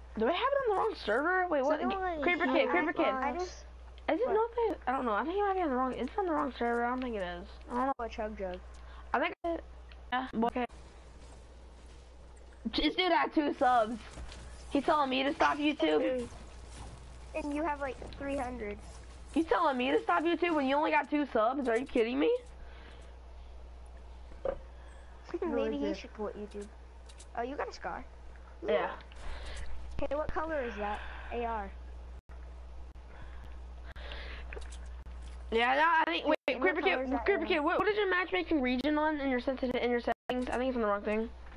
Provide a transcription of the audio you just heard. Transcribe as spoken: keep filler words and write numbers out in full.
Do I have it on the wrong server? Wait, what? Like, Creeper Kid, Creeper Kid. I just. Is it what? Not that? I don't know. I think it might be on the wrong. Is it on the wrong server? I don't think it is. I don't know. What chug jug? I think. It, yeah. Okay. This dude had two subs. He's telling me to stop YouTube. And you have like three hundred. He's telling me to stop YouTube when you only got two subs? Are you kidding me? Maybe he should quit YouTube. Oh, you got a scar? Yeah. Okay, what color is that? A R. Yeah, no, I think. Wait, wait Creeper Kid, Creeper Kid. What, what is your matchmaking region on in your sensitive in your settings? I think it's on the wrong thing.